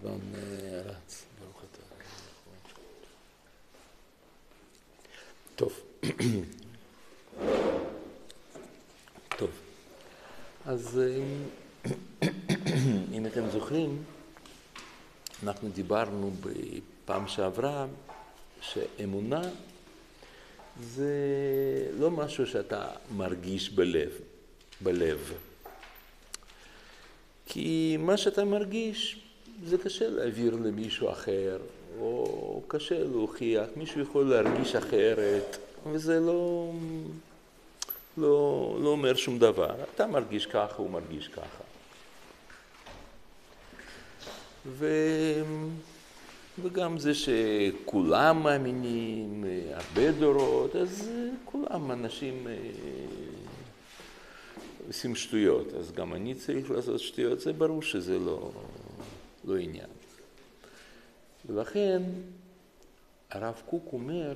השעון רץ, ברוך אתה. טוב. טוב. אז אם אתם זוכרים, אנחנו דיברנו בפעם שעברה שאמונה זה לא משהו שאתה מרגיש בלב. כי מה שאתה מרגיש זה קשה להעביר למישהו אחר, או קשה להוכיח, מישהו יכול להרגיש אחרת, וזה לא אומר שום דבר. אתה מרגיש ככה, הוא מרגיש ככה. וגם זה שכולם מאמינים, הרבה דורות, אז כולם אנשים עושים שטויות. אז גם אני צריך לעשות שטויות, זה ברור שזה לא עניין. ולכן הרב קוק אומר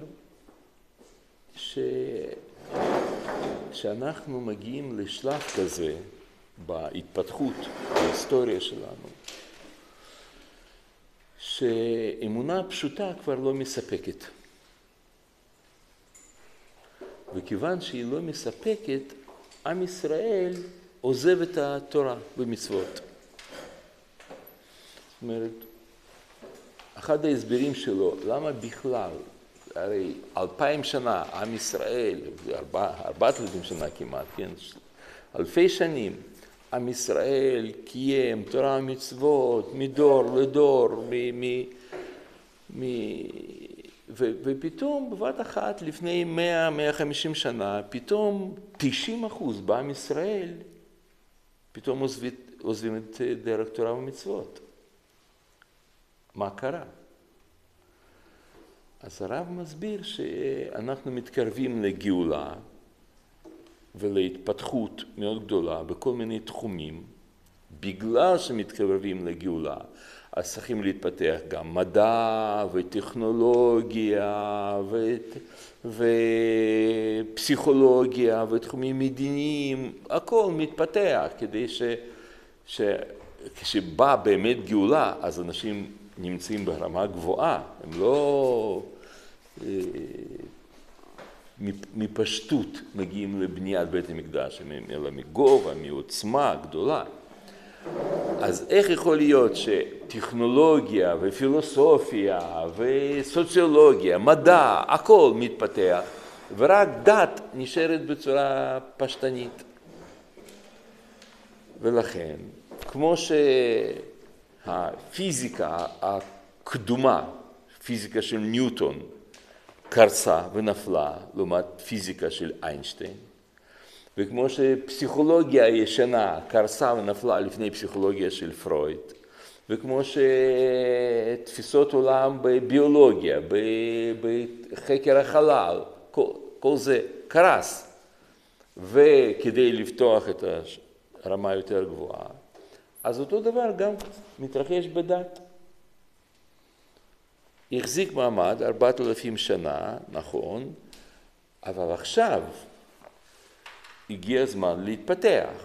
שאנחנו מגיעים לשלב כזה בהתפתחות, בהיסטוריה שלנו, שאמונה פשוטה כבר לא מספקת. וכיוון שהיא לא מספקת, עם ישראל עוזב את התורה במצוות. זאת אומרת, אחד ההסברים שלו, למה בכלל, הרי 2000 שנה, עם ישראל, 4,000 שנה כמעט, כן, אלפי שנים, עם ישראל קיים תורה ומצוות מדור לדור, ופתאום בבת אחת לפני 100-150 שנה, פתאום 90% בעם ישראל פתאום עוזבים את דרך תורה ומצוות. מה קרה? אז הרב מסביר שאנחנו מתקרבים לגאולה ולהתפתחות מאוד גדולה בכל מיני תחומים. בגלל שמתקרבים לגאולה, אז צריכים להתפתח גם מדע וטכנולוגיה ופסיכולוגיה ותחומים מדיניים, הכל מתפתח כדי כשבא באמת גאולה, אז אנשים נמצאים ברמה גבוהה, הם לא מפשטות מגיעים לבניית בית המקדש, אלא מגובה, מעוצמה גדולה. אז איך יכול להיות שטכנולוגיה ופילוסופיה וסוציולוגיה, מדע, הכל מתפתח, ורק דת נשארת בצורה פשטנית? ולכן, כמו שהפיזיקה הקדומה, פיזיקה של ניוטון, קרסה ונפלה לעומת פיזיקה של איינשטיין, וכמו שפסיכולוגיה הישנה קרסה ונפלה לפני פסיכולוגיה של פרויד, וכמו שתפיסות עולם בביולוגיה, בחקר החלל, כל זה קרס, וכדי לפתוח את הרמה יותר גבוהה, אז אותו דבר גם מתרחש בדת. החזיק מעמד 4,000 שנה, נכון, אבל עכשיו הגיע הזמן להתפתח.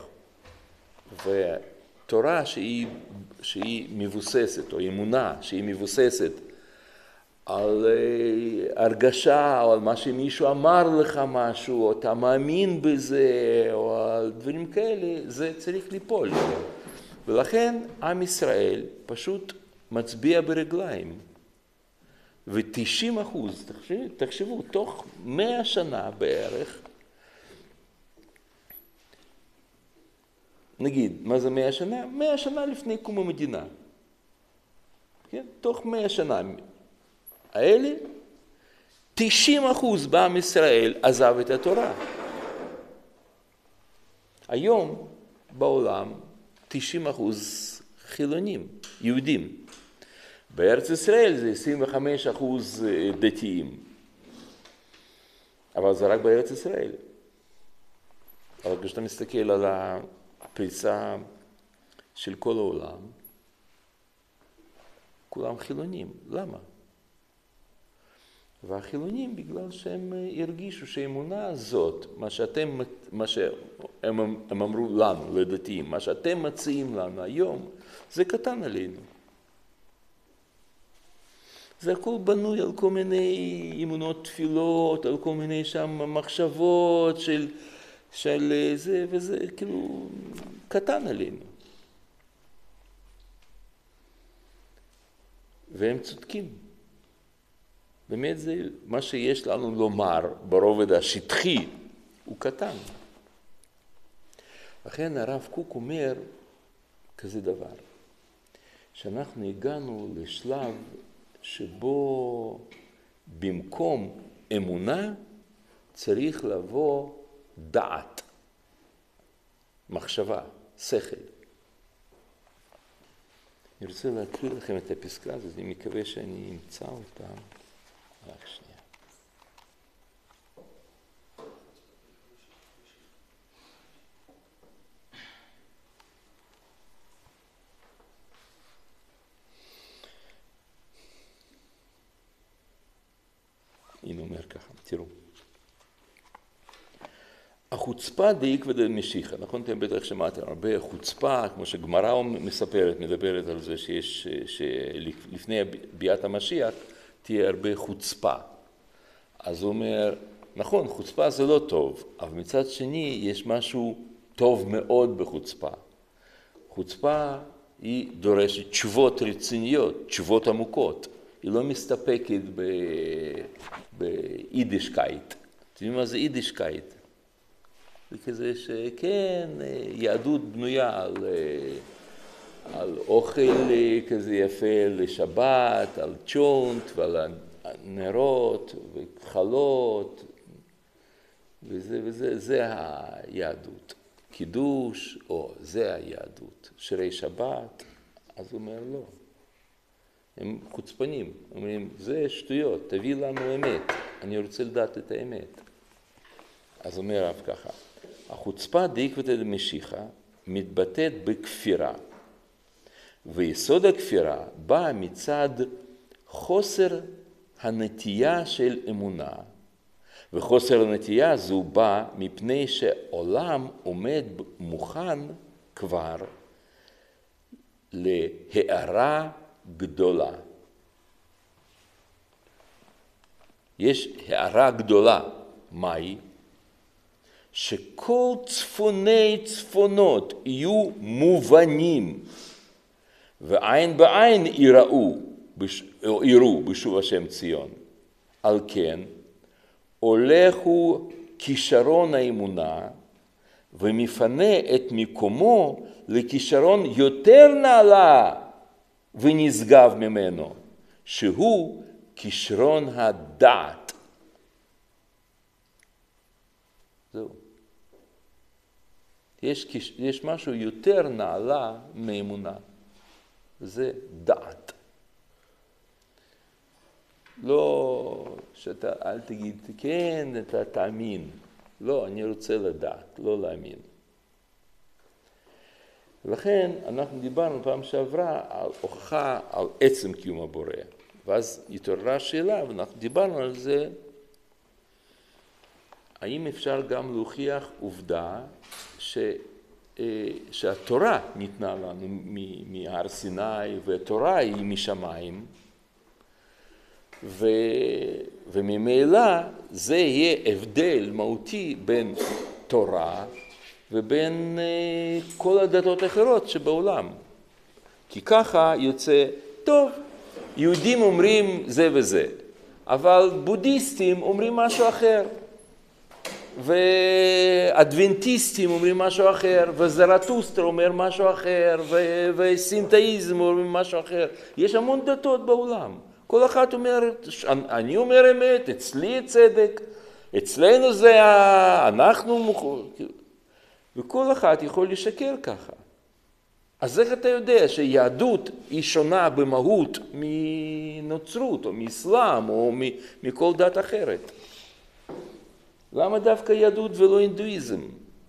ותורה שהיא מבוססת, או אמונה שהיא מבוססת על הרגשה, או על מה שמישהו אמר לך משהו, או אתה מאמין בזה, או על דברים כאלה, זה צריך ליפול. ולכן עם ישראל פשוט מצביע ברגליים. ו90%, תחשבו, תוך 100 שנה בערך, נגיד, מה זה 100 שנה? 100 שנה לפני קום המדינה. כן? תוך 100 שנה האלה, 90% בעם ישראל עזב את התורה. היום בעולם 90% חילונים, יהודים. בארץ ישראל זה 25% דתיים. אבל זה רק בארץ ישראל. אבל כשאתה מסתכל על הפריסה של כל העולם, כולם חילונים. למה? והחילונים בגלל שהם הרגישו שהאמונה הזאת, מה שהם אמרו לנו, לדתיים, מה שאתם מציעים לנו היום, זה קטן עלינו. זה הכל בנוי על כל מיני אמונות תפילות, על כל מיני שם מחשבות של זה וזה, כאילו קטן עלינו. והם צודקים. באמת זה מה שיש לנו לומר ברובד השטחי, הוא קטן. לכן הרב קוק אומר כזה דבר, שאנחנו הגענו לשלב שבו במקום אמונה צריך לבוא דעת, מחשבה, שכל. אני רוצה להקריא לכם את הפסקה הזאת, אני מקווה שאני אמצא אותה. רק שנייה. הנה אומר ככה, תראו. החוצפה דעיקבא דמשיחא, נכון? אתם בטח שמעתם הרבה חוצפה, כמו שגמרא מדברת על זה שלפני ביאת המשיח תהיה הרבה חוצפה. אז הוא אומר, נכון, חוצפה זה לא טוב, אבל מצד שני יש משהו טוב מאוד בחוצפה. חוצפה היא דורשת תשובות רציניות, תשובות עמוקות. היא לא מסתפקת ביידישקייט. אתם יודעים מה זה יידישקייט? זה כזה שכן, יהדות בנויה על אוכל כזה יפה לשבת, על צ'ונט ועל נרות וחלות, וזה היהדות. קידוש, או זה היהדות. שירי שבת, אז הוא אומר לא. הם חוצפנים, אומרים, זה שטויות, תביא לנו אמת, אני רוצה לדעת את האמת. אז אומר הרב ככה, החוצפה דעיקבא דמשיחא מתבטאת בכפירה, ויסוד הכפירה בא מצד חוסר הנטייה של אמונה, וחוסר הנטייה זו בא מפני שעולם עומד מוכן כבר להארה גדולה. יש הערה גדולה, מהי? שכל צפוני צפונות יהיו מובנים, ועין בעין יראו בשוב השם ציון. על כן, הולכו כישרון האמונה, ומפנה את מקומו לכישרון יותר נעלה ונשגב ממנו, שהוא כישרון הדעת. זהו. יש משהו יותר נעלה מאמונה. זה דעת. לא שאתה, אל תגיד, כן, אתה תאמין. לא, אני רוצה לדעת, לא להאמין. ולכן אנחנו דיברנו פעם שעברה על הוכחה על עצם קיום הבורא. ואז התעוררה השאלה, ואנחנו דיברנו על זה, האם אפשר גם להוכיח עובדה שהתורה ניתנה לנו מהר סיני, והתורה היא משמיים, וממילא זה יהיה הבדל מהותי בין תורה ובין כל הדתות האחרות שבעולם. כי ככה יוצא, טוב, יהודים אומרים זה וזה, אבל בודהיסטים אומרים משהו אחר, ואדוונטיסטים אומרים משהו אחר, וזרטוסטרה אומר משהו אחר, וסינתאיזם אומרים משהו אחר. יש המון דתות בעולם. כל אחד אומר, אני אומר אמת, אצלי צדק, אצלנו זה אנחנו, וכל אחד יכול לשקר ככה. אז איך אתה יודע שיהדות היא שונה במהות מנוצרות, או מאסלאם, או מכל דת אחרת? למה דווקא יהדות ולא הינדואיזם?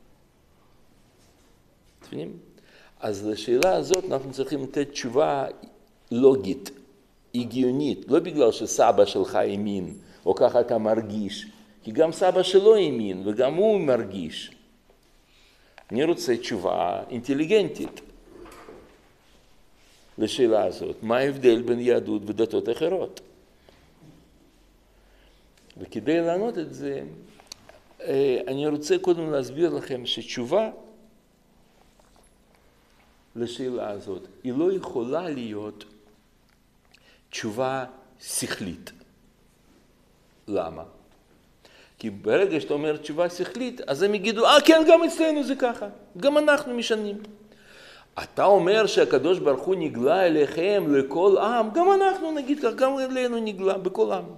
תבינים? אז לשאלה הזאת אנחנו צריכים לתת תשובה לוגית, הגיונית, לא בגלל שסבא שלך האמין, או ככה אתה מרגיש, כי גם סבא שלו האמין, וגם הוא מרגיש. אני רוצה תשובה אינטליגנטית לשאלה הזאת. מה ההבדל בין יהדות ודתות אחרות? וכדי לענות את זה, אני רוצה קודם להסביר לכם שתשובה לשאלה הזאת, היא לא יכולה להיות תשובה שכלית. למה? כי ברגע שאתה אומר תשובה שכלית, אז הם יגידו, כן, גם אצלנו זה ככה, גם אנחנו משנים. אתה אומר שהקדוש ברוך הוא נגלה אליכם לכל עם, גם אנחנו נגיד כך, גם אלינו נגלה בכל עם.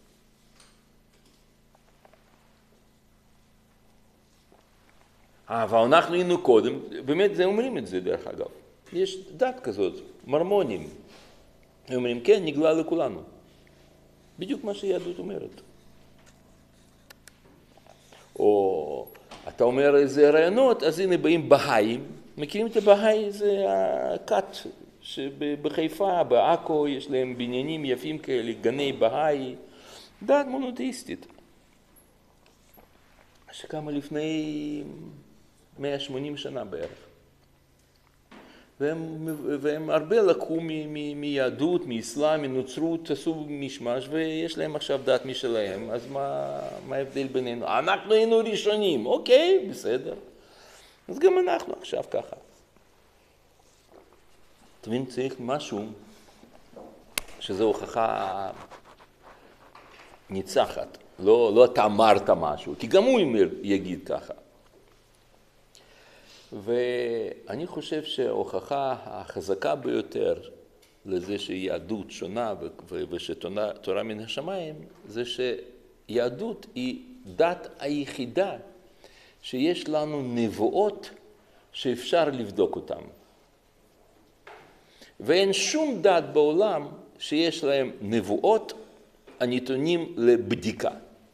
אבל אנחנו היינו קודם, באמת זה אומרים את זה דרך אגב. יש דת כזאת, מרמונים. הם אומרים, כן, נגלה לכולנו. בדיוק מה שיהדות אומרת. או אתה אומר איזה רעיונות, אז הנה באים בהאים. מכירים את הבהאי? זה הכת שבחיפה, בעכו, יש להם בניינים יפים כאלה, גני בהאי. דת מונותאיסטית. שקמה לפני 180 שנה בערך. והם הרבה לקחו מיהדות, מאסלאם, מנוצרות, עשו משמש, ויש להם עכשיו דת משלהם, אז מה ההבדל בינינו? אנחנו היינו ראשונים, אוקיי, בסדר. אז גם אנחנו עכשיו ככה. תבין, צריך משהו שזו הוכחה ניצחת. לא אתה אמרת משהו, כי גם הוא יגיד ככה. ואני חושב שההוכחה החזקה ביותר לזה שיהדות שונה ושתורה מן השמיים, זה שיהדות היא דת היחידה שיש לנו נבואות שאפשר לבדוק אותן. ואין שום דת בעולם שיש להם נבואות הניתנים לבדיקה.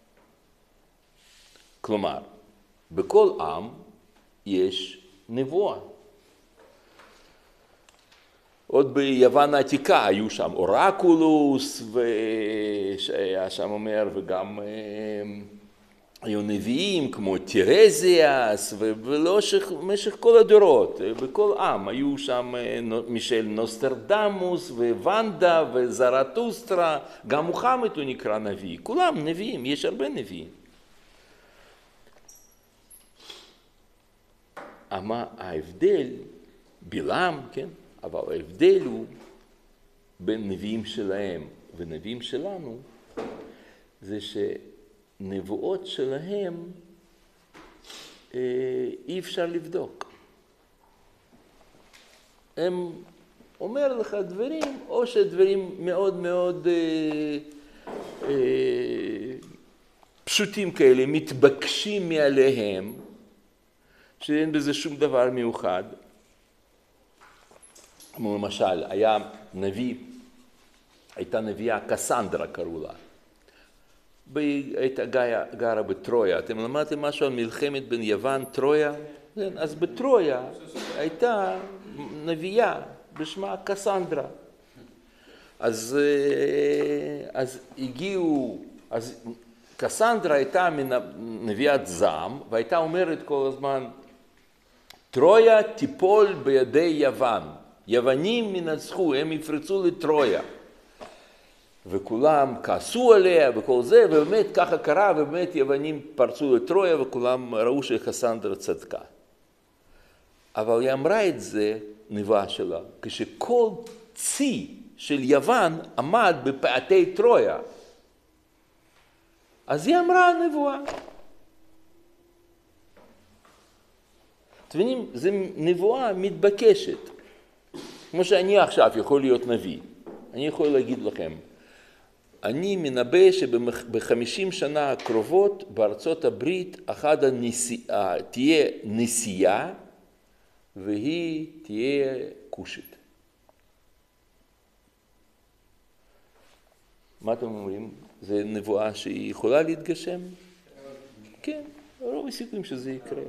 כלומר, בכל עם יש נבואה. עוד ביוון העתיקה היו שם אורקולוס, והיה שם אומר, וגם היו נביאים כמו תירזיאס, ובמשך כל הדורות, בכל עם היו שם מישל נוסטרדמוס, וונדה, וזרטוסטרה, גם מוחמד הוא נקרא נביא, כולם נביאים, יש הרבה נביאים. מה ההבדל, בלעם, כן? אבל ההבדל הוא בין נביאים שלהם ונביאים שלנו, זה שנבואות שלהם אי אפשר לבדוק. הם אומר לך דברים, או שדברים מאוד מאוד פשוטים כאלה, מתבקשים מעליהם, שאין בזה שום דבר מיוחד. כמו למשל, הייתה נביאה קסנדרה קראו לה. הייתה גרה בטרויה. אתם למדתם משהו על מלחמת בין יוון, טרויה? כן, אז בטרויה הייתה נביאה בשמה קסנדרה. אז קסנדרה הייתה נביאת זעם, והייתה אומרת כל הזמן, טרויה תיפול בידי יוון. יוונים מנצחו, הם יפרצו לטרויה. וכולם כעסו עליה וכל זה, ובאמת ככה קרה, ובאמת יוונים פרצו לטרויה, וכולם ראו שקסנדרה צדקה. אבל היא אמרה את זה, נבואה שלה, כשכל צי של יוון עמד בפאתי טרויה. אז היא אמרה נבואה. אתם מבינים, זו נבואה מתבקשת. כמו שאני עכשיו יכול להיות נביא. אני יכול להגיד לכם, אני מנבא שב-50 שנה הקרובות בארצות הברית תהיה נשיאה והיא תהיה כושית. מה אתם אומרים? זו נבואה שהיא יכולה להתגשם? כן, רוב הסיכויים שזה יקרה.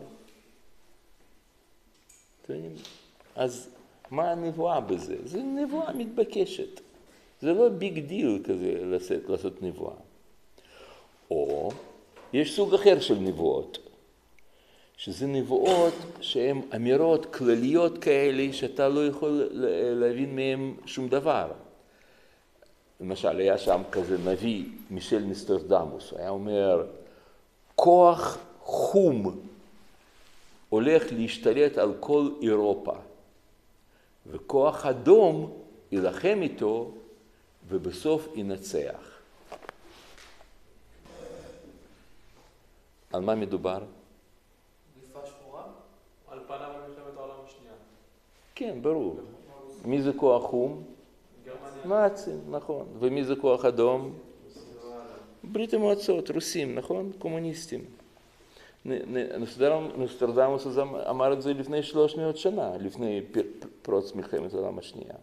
אז מה הנבואה בזה? זו נבואה מתבקשת. זה לא ביג דיל כזה לעשות נבואה. או יש סוג אחר של נבואות, שזה נבואות שהן אמירות כלליות כאלה שאתה לא יכול להבין מהן שום דבר. למשל, היה שם כזה נביא, מישל נסטרדמוס, הוא היה אומר, כוח חום הולך להשתלט על כל אירופה, וכוח אדום ילחם איתו, ובסוף ינצח. על מה מדובר? מגפה שחורה? על פניו על מלחמת העולם השנייה. כן, ברור. מי זה כוח חום? גרמניה. נאצים, נכון. ומי זה כוח אדום? ברית המועצות, רוסים, נכון? קומוניסטים. נוסטרדמוס אמר את זה לפני 300 שנה, לפני פרוץ מלחמת העולם השנייה.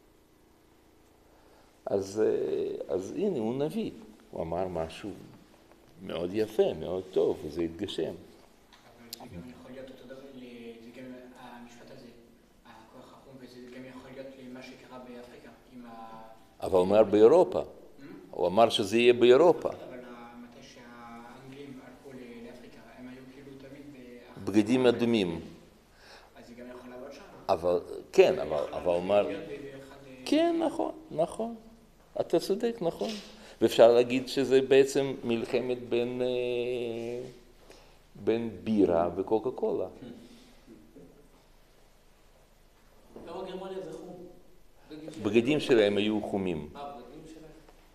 אז הנה, הוא נביא. הוא אמר משהו מאוד יפה, מאוד טוב, וזה התגשם. אבל זה גם יכול להיות אותו דבר, זה גם המשפט הזה, הכוח החום, וזה גם יכול להיות למה שקרה באפריקה עם אבל הוא אמר באירופה. הוא אמר שזה יהיה באירופה. אבל מתי שהאנגלים הלכו לאפריקה, הם היו כאילו תמיד בגדים אדומים. אז זה גם יכול לעבוד שם. אבל, כן, אבל הוא אמר... כן, נכון, נכון. אתה צודק, נכון. ואפשר להגיד שזה בעצם מלחמת בין בירה וקוקה קולה. למה גרמניה זה חום? בגדים שלהם היו חומים. בגדים שלהם?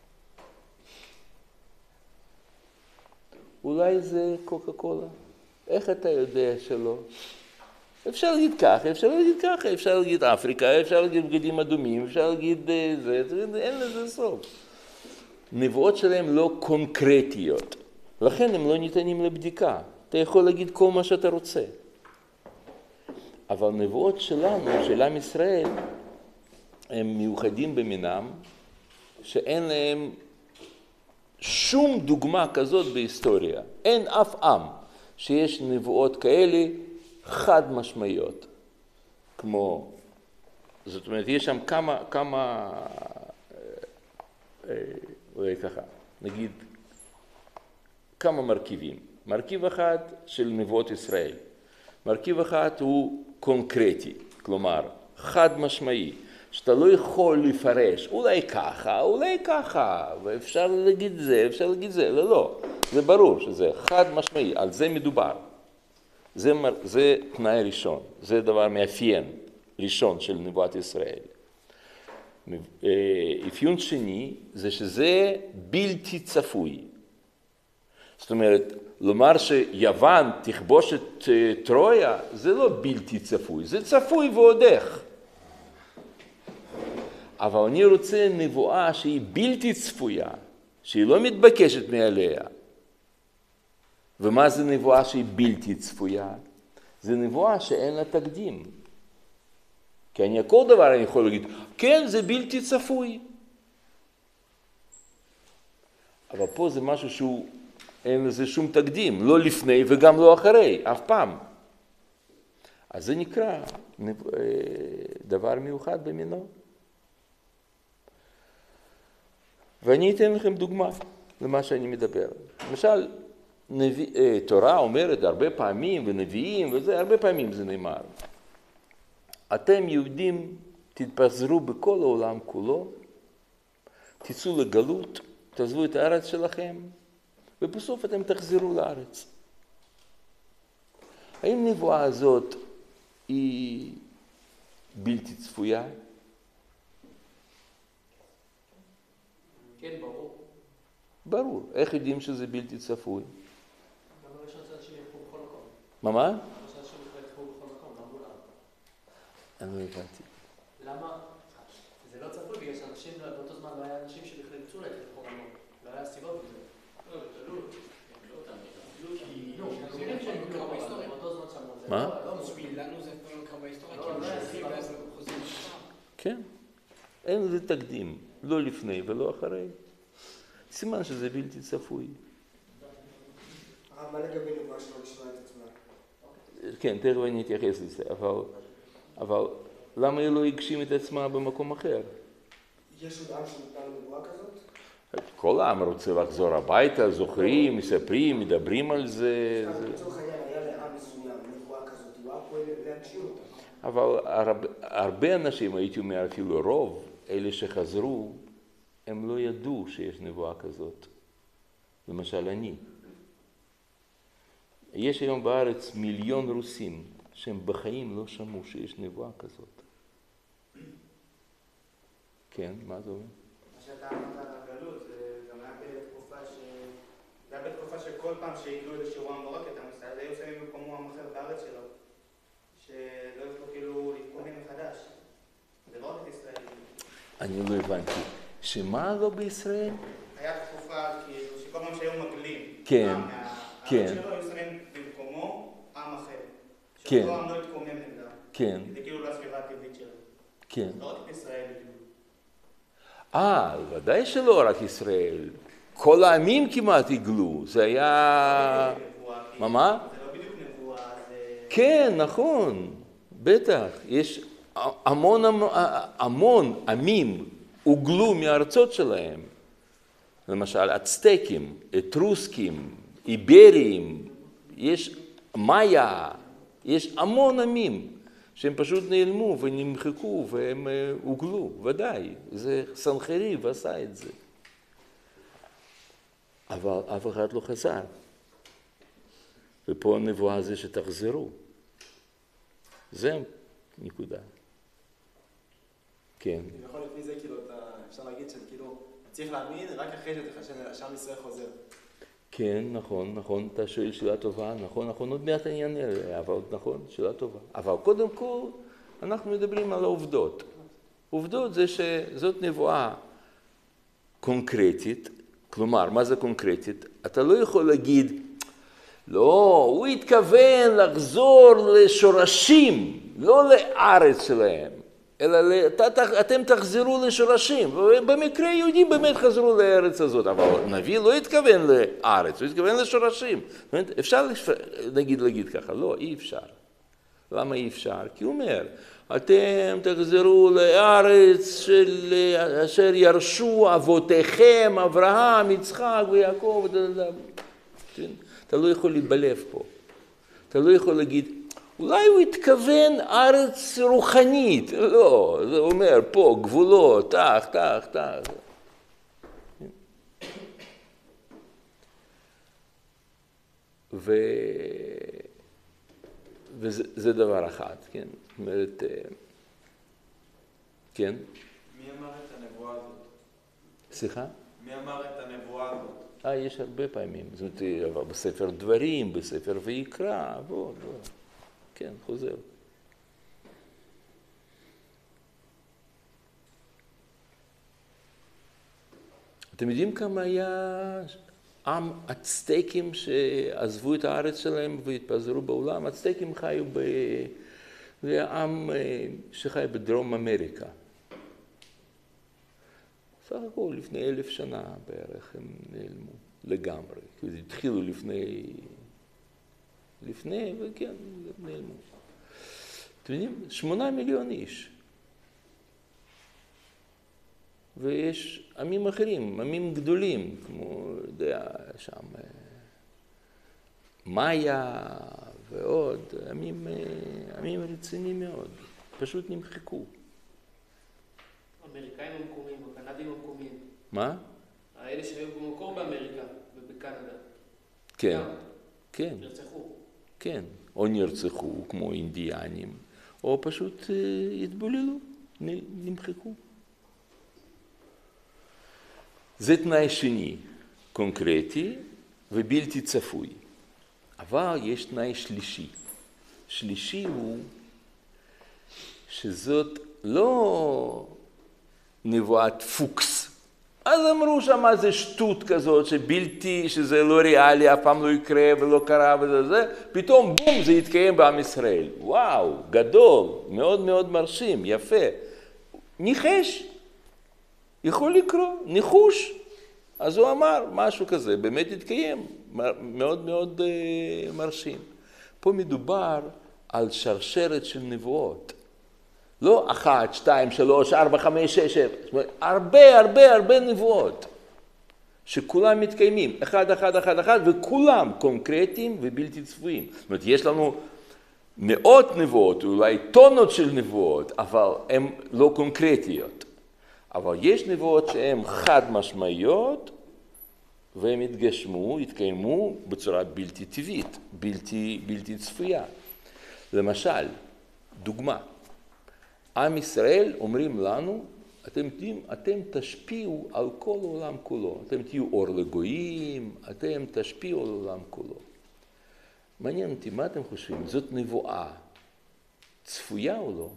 אולי זה קוקה קולה? איך אתה יודע שלא? אפשר להגיד ככה, אפשר להגיד ככה, אפשר להגיד אפריקה, אפשר להגיד בגדים אדומים, אפשר להגיד זה, אין לזה סוף. נבואות שלהם לא קונקרטיות, לכן הם לא ניתנים לבדיקה. אתה יכול להגיד כל מה שאתה רוצה. אבל נבואות שלנו, של עם ישראל, הם מיוחדים במינם, שאין להם שום דוגמה כזאת בהיסטוריה. אין אף עם שיש נבואות כאלה חד משמעיות. כמו, זאת אומרת, יש שם כמה אולי ככה, נגיד, כמה מרכיבים. מרכיב אחד של נבואות ישראל. מרכיב אחד הוא קונקרטי, כלומר, חד משמעי, שאתה לא יכול לפרש, אולי ככה, ואפשר להגיד זה, אפשר להגיד זה, לא, זה ברור שזה חד משמעי, על זה מדובר. זה תנאי ראשון, זה דבר מאפיין ראשון של נבואת ישראל. אפיון שני זה שזה בלתי צפוי. זאת אומרת, לומר שיוון תכבוש את טרויה, זה לא בלתי צפוי, זה צפוי ועוד איך. אבל אני רוצה נבואה שהיא בלתי צפויה, שהיא לא מתבקשת מעליה. ומה זה נבואה שהיא בלתי צפויה? זה נבואה שאין לה תקדים. כי אני כל דבר אני יכול להגיד, כן, זה בלתי צפוי. אבל פה זה משהו שהוא, אין לזה שום תקדים, לא לפני וגם לא אחרי, אף פעם. אז זה נקרא דבר מיוחד במינו. ואני אתן לכם דוגמה למה שאני מדבר. למשל, תורה אומרת הרבה פעמים, ונביאים, וזה, הרבה פעמים זה נאמר. אתם יהודים תתפזרו בכל העולם כולו, תצאו לגלות, תעזבו את הארץ שלכם, ובסוף אתם תחזרו לארץ. האם נבואה הזאת היא בלתי צפויה? כן, ברור. ברור. איך יודעים שזה בלתי צפוי? למה יש אנשים ילכו בכל מקום? מה? למה יש אנשים ילכו בכל מקום? לא מולם. אני לא הבנתי. למה? זה לא צפוי, בגלל שאנשים, באותו זמן לא היה אנשים שבכלל יצאו ללכת בכל מקום. לא היה סיבות בזה. לא, תלוי. זה לא שהם קראו בהיסטוריה. באותו זמן שאמרו זה. מה? לא, בשביל לנו זה לא קראו בהיסטוריה, לא, כי לא היה הם סיבה. ואז הם חוזרים. כן. אין לזה תקדים, לא לפני ולא אחרי. סימן שזה בלתי צפוי. מה לגבי נבואה שלא הגשימה את עצמה? כן, תכף אני אתייחס לזה, אבל למה היא לא הגשים את עצמה במקום אחר? יש עוד עם שנתן נבואה כזאת? כל העם רוצה לחזור הביתה, זוכרים, מספרים, מדברים על זה. לצורך העניין היה לעם מסוים נבואה כזאת, הוא היה פועל להגשים אותה. אבל הרבה אנשים, הייתי אומר אפילו רוב, אלה שחזרו, הם לא ידעו שיש נבואה כזאת. למשל אני. יש היום בארץ 1,000,000 רוסים שהם בחיים לא שמעו שיש נבואה כזאת. כן, מה זה אומר? מה שאתה אמרת על הגלות, זה גם היה בתקופה שכל פעם שהגיעו איזשהו עם לא רק את המסע, אז היו שמים במקומו עם אחר בארץ שלו, שלא יוכלו כאילו להתקומם מחדש. זה לא רק את ישראל. אני לא הבנתי. שמה לא בישראל? היה תקופה כאילו שכל פעם שהיו מגלים, כן, כן. הארץ שלו היו שמים במקומו עם אחר. כן. שאותו עם לא יתקומם נגדם. כן. זה כאילו לא הסביבה הטבעית שלו. כן. לא רק את ישראל הגיעו. ודאי שלא רק ישראל. כל העמים כמעט הגלו. זה היה... מה? זה לא בדיוק נבואה, זה... כן, נכון. בטח. יש המון עמים הוגלו מארצות שלהם. למשל, אצטקים, אתרוסקים, איברים, יש מאיה, יש המון עמים שהם פשוט נעלמו ונמחקו והם הוגלו, ודאי. זה סנחריב עשה את זה. אבל אף אחד לא חזר. ופה הנבואה זה שתחזרו. זה נקודה. כן. יכול לפי זה, כאילו, אפשר להגיד שכאילו, צריך להאמין רק אחרי שעם ישראל חוזר. כן, נכון, אתה שואל שאלה טובה, נכון, עוד מעט אני אענה עליה, אבל נכון, שאלה טובה. אבל קודם כל, אנחנו מדברים על העובדות. עובדות זה שזאת נבואה קונקרטית, כלומר, מה זה קונקרטית? אתה לא יכול להגיד, לא, הוא התכוון לחזור לשורשים, לא לארץ שלהם, אלא אתם תחזרו לשורשים. במקרה יהודים באמת חזרו לארץ הזאת, אבל נביא לא התכוון לארץ, הוא התכוון לשורשים. אפשר להגיד ככה, לא, אי אפשר. למה אי אפשר? כי הוא אומר, אתם תחזרו לארץ של אשר ירשו אבותיכם, אברהם, יצחק ויעקב. אתה לא יכול להתבלב פה. אתה לא יכול להגיד, אולי הוא התכוון ארץ רוחנית. לא, זה אומר פה, גבולות, תח. וזה דבר אחד, כן? זאת אומרת, כן? מי אמר את הנבואה הזאת? סליחה? מי אמר את הנבואה הזאת? יש הרבה פעמים. זאת אומרת, בספר דברים, בספר ויקרא, ועוד. כן, חוזר. אתם יודעים כמה היה עם אצטקים שעזבו את הארץ שלהם והתפזרו בעולם? אצטקים חיו זה עם שחי בדרום אמריקה. סך הכל לפני 1,000 שנה בערך הם נעלמו לגמרי. התחילו לפני וכן, נעלמו. אתם יודעים, 8 מיליון איש. ויש עמים אחרים, עמים גדולים, כמו, יודע, שם, מאיה ועוד, עמים רציניים מאוד, פשוט נמחקו. האמריקאים המקומיים, הקנדים המקומיים. מה? האלה שהיו במקור באמריקה ובקנדה. כן, כן. נרצחו. כן, או נרצחו כמו אינדיאנים, או פשוט התבוללו, נמחקו. זה תנאי שני, קונקרטי ובלתי צפוי. אבל יש תנאי שלישי. שלישי הוא שזאת לא נבואת פוקס. אז אמרו שם זה שטות כזאת שזה לא ריאלי, אף פעם לא יקרה ולא קרה וזה, פתאום בום זה יתקיים בעם ישראל. וואו, גדול, מאוד מאוד מרשים, יפה. ניחש, יכול לקרות, ניחוש. אז הוא אמר משהו כזה, באמת התקיים, מאוד מאוד מרשים. פה מדובר על שרשרת של נבואות. לא 1, 2, 3, 4, 5, 6, 7, זאת אומרת, הרבה נבואות, שכולם מתקיימים, אחד, וכולם קונקרטיים ובלתי צפויים. זאת אומרת, יש לנו מאות נבואות, אולי טונות של נבואות, אבל הן לא קונקרטיות. אבל יש נבואות שהן חד משמעיות, והם התגשמו, התקיימו בצורה בלתי טבעית, בלתי צפויה. למשל, דוגמה, עם ישראל אומרים לנו, אתם תשפיעו על כל העולם כולו, אתם תהיו אור לגויים, אתם תשפיעו על העולם כולו. מעניין אותי, מה אתם חושבים? זאת נבואה צפויה או לא?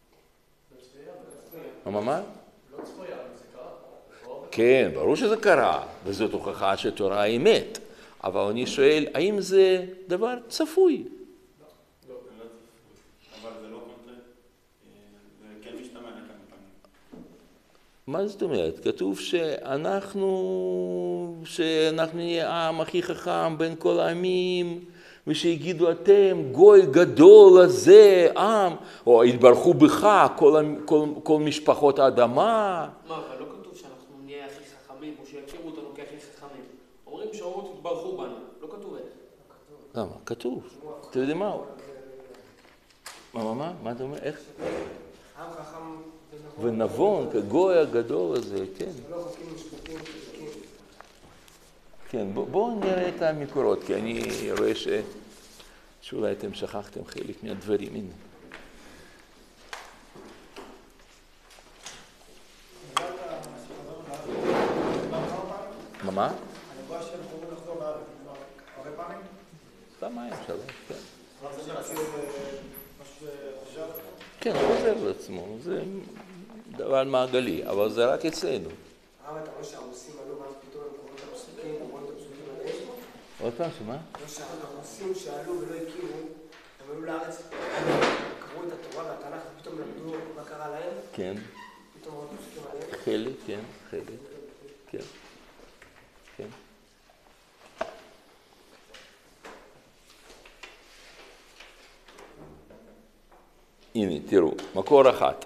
מה? לא צפויה, זה קרה. כן, ברור שזה קרה, וזאת הוכחה שתורה היא אמת. אבל אני שואל, האם זה דבר צפוי? לא, זה לא צפוי. אבל זה לא קונקרט. זה כן משתמע לכמה פעמים. מה זאת אומרת? כתוב שאנחנו נהיה העם הכי חכם בין כל העמים, ושיגידו אתם, גוי גדול הזה, עם, או התברכו בך כל משפחות האדמה. מה, אבל לא כתוב שאנחנו נהיה הכי חכמים, או שיכירו אותנו כהכי חכמים. אומרים שאומרות התברכו בנו, לא כתוב את זה. למה? כתוב. אתה יודע מה? מה אתה אומר? איך? עם חכם ונבון, כגוי הגדול הזה, כן. ולא חוקים משפטים חזקים. כן, בואו נראה את המקורות, כי אני רואה שאולי אתם שכחתם חלק מהדברים. הנה. מה? הנבואה שהם קוראים לחזור לארץ, הרבה פעמים? פעמיים, שלוש, כן. אבל זה להציע משהו שחושב על עצמו? כן, חוזר לעצמו, זה דבר מעגלי, אבל זה רק אצלנו. אתה רואה שהרוסים עלו, ואז פתאום הם קוראים את הפסוקים, קוראים את הפסוקים עליהם? עוד פעם, שמה? לא שהרוסים שעלו ולא הכירו, הם עלו לארץ, קראו את התורה והתנ"ך, ופתאום למדו מה קרה להם, כן, פתאום קוראים את הפסוקים עליהם. חלק, כן, חלק, כן, כן. הנה, תראו, מקור אחת.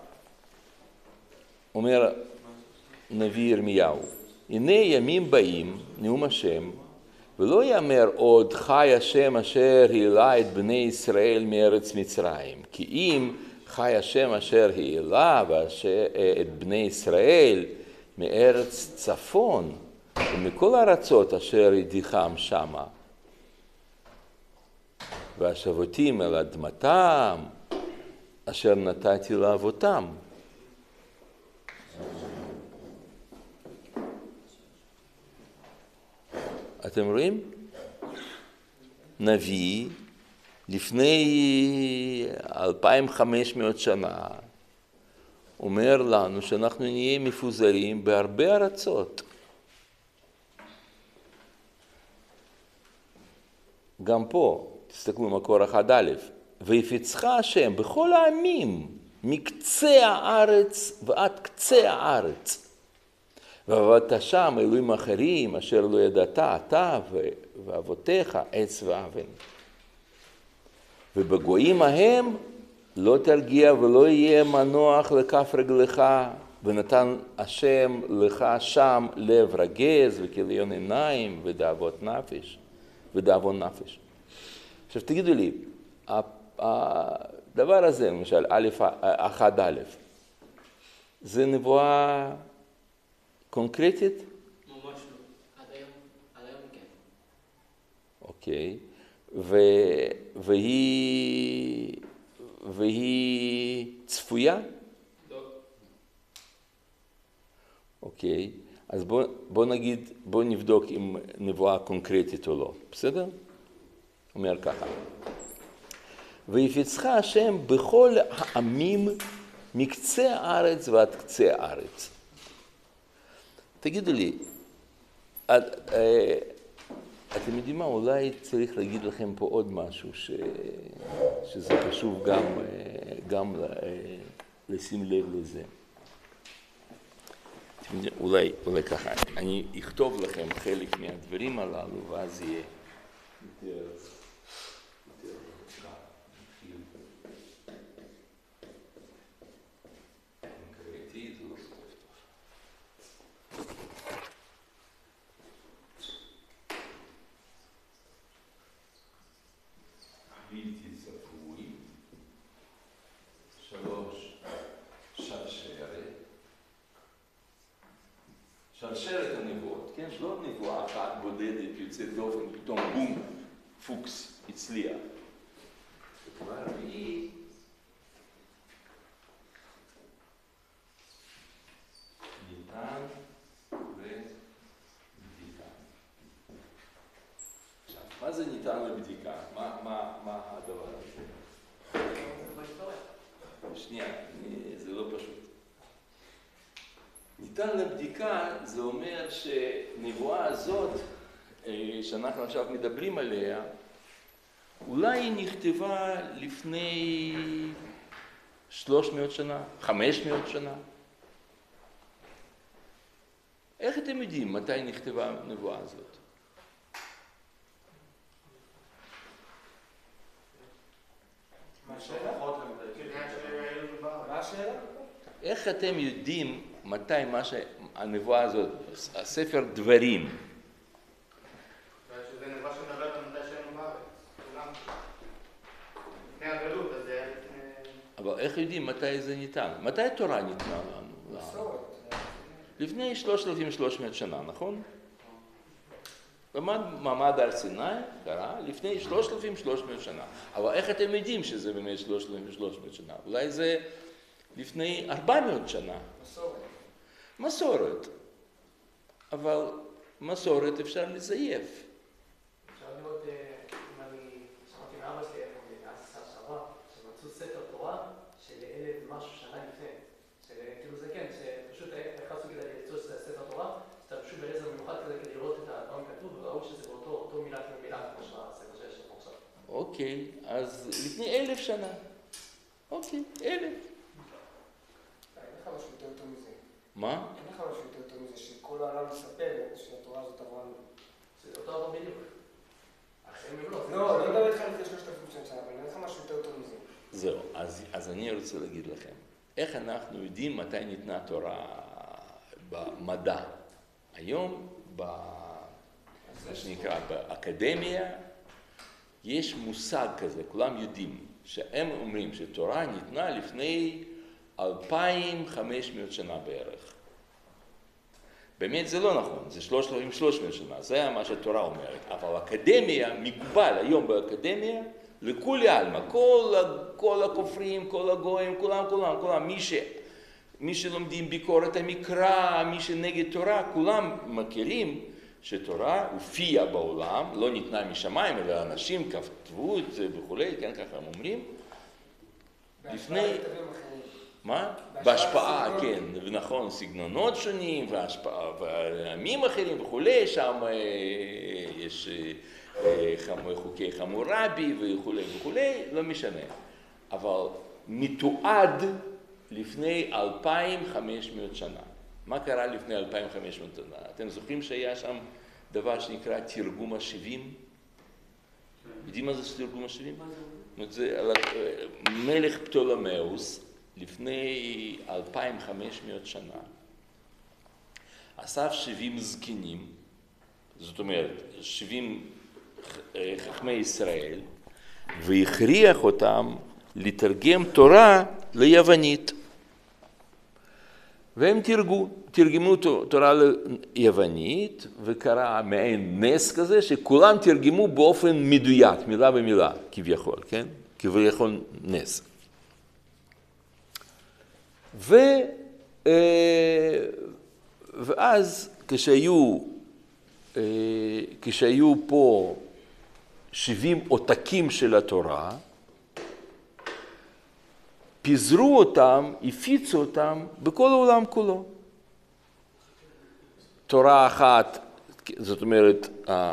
אומר נביא ירמיהו, הנה ימים באים, נאום השם, ולא יאמר עוד חי השם אשר העלה את בני ישראל מארץ מצרים, כי אם חי השם אשר העלה את בני ישראל מארץ צפון, ומכל הארצות אשר ידיחם שמה, והשבותים אל אדמתם, אשר נתתי לאבותם. אתם רואים? נביא לפני 2500 שנה אומר לנו שאנחנו נהיה מפוזרים בהרבה ארצות. גם פה, תסתכלו מקור 1א, ויפצך השם בכל העמים, מקצה הארץ ועד קצה הארץ. ועבדת שם אלוהים אחרים, אשר לא ידעת אתה ואבותיך עץ ואבן. ובגויים ההם לא תרגיע ולא יהיה מנוח לכף רגלך, ונתן השם לך שם לב רגז וכיליון עיניים ודאבון נפש. עכשיו תגידו לי, הדבר הזה, למשל, 1א, זה נבואה קונקרטית? ממש לא. עד היום כן. אוקיי. והיא צפויה? לא. אוקיי. אז בוא נבדוק אם נבואה קונקרטית או לא. בסדר? אומר ככה. ויפצך השם בכל העמים מקצה הארץ ועד קצה הארץ. תגידו לי, אתם יודעים מה, אולי צריך להגיד לכם פה עוד משהו שזה חשוב גם לשים לב לזה. אולי ככה, אני אכתוב לכם חלק מהדברים הללו ואז יהיה יותר בלתי צפוי, 3 שרשרת, שרשרת הנבואות, כן? לא נבואה אחת בודדת יוצאת דופן, פתאום בום, פוקס, הצליח. הדבר הרביעי, ניתן ובדיקה. עכשיו, מה זה ניתן לבדיקה? מה הדבר הזה? שנייה, זה לא פשוט. ניתן לבדיקה, זה אומר שנבואה הזאת, שאנחנו עכשיו מדברים עליה, אולי היא נכתבה לפני 300 שנה, 500 שנה. איך אתם יודעים מתי נכתבה הנבואה הזאת? מה השאלה? איך אתם יודעים מתי הנבואה הזאת, הספר דברים? שזה נבואה שמדברת על מתי שהיינו בארץ, כולם. לפני הגלות, אז זה היה לפני... אבל איך יודעים מתי זה ניתן? מתי התורה ניתנה לנו? מסורת. לפני 3,300 שנה, נכון? מעמד הר סיני קרה לפני 3,300 שנה. אבל איך אתם יודעים שזה באמת 3,300 שנה? אולי זה לפני 400 שנה. מסורת. אבל מסורת אפשר לזייף. אפשר לראות, אם אני שמעתי מאבא שלי, השבוע, שמצאו ספר תורה של 1,000 ומשהו שנה לפני. כאילו זה כן, שפשוט נכנסו כדי למצוא ספר תורה, השתמשו בעזר מיוחד כזה כדי לראות את הדברים כתוב, וראו שזה באותו מילה כמו מילה, כמו שהספר שיש לנו עכשיו. אוקיי, אז לפני 1,000 שנה. אוקיי, 1,000. אין לך משהו יותר טוב מזה. מה? אין לך משהו יותר טוב מזה, שכל העולם מספר שהתורה הזאת עברה לנו. זה אותו דבר בדיוק. אחרים הם לא. לא, אני מדבר איתך לפני 3,000 שנה, אבל אין לך משהו יותר טוב מזה. זהו, אז אני רוצה להגיד לכם, איך אנחנו יודעים מתי ניתנה התורה במדע? היום, מה שנקרא, באקדמיה, יש מושג כזה, כולם יודעים, שהם אומרים שתורה ניתנה לפני 2,500 שנה בערך. באמת זה לא נכון, זה 3,300 שנה, זה מה שהתורה אומרת, אבל אקדמיה, מקובל היום באקדמיה, לכולי עלמא, כל הכופרים, כל הגויים, כולם, מי שלומדים ביקורת המקרא, מי שנגד תורה, כולם מכירים שתורה הופיעה בעולם, לא ניתנה משמיים, אלא אנשים כתבו את זה וכולי, כן, ככה הם אומרים. לפני... מה? בהשפעה, כן, ונכון, סגנונות שונים, ועמים אחרים וכולי, שם יש חוקי חמורבי וכולי, לא משנה. אבל מתועד לפני 2,500 שנה. מה קרה לפני 2,500 שנה? אתם זוכרים שהיה שם דבר שנקרא תרגום השבעים? יודעים מה זה תרגום השבעים? זה מלך פטולמאוס, לפני 2,500 שנה, אסף 70 זקנים, זאת אומרת, 70 חכמי ישראל, והכריח אותם לתרגם תורה ליוונית. והם תרגמו תורה ליוונית, וקרה מעין נס כזה, שכולם תרגמו באופן מדויק, מילה במילה, כביכול, כן? כביכול נס. ואז כשהיו פה 70 עותקים של התורה, פיזרו אותם, הפיצו אותם בכל העולם כולו. תורה אחת, זאת אומרת,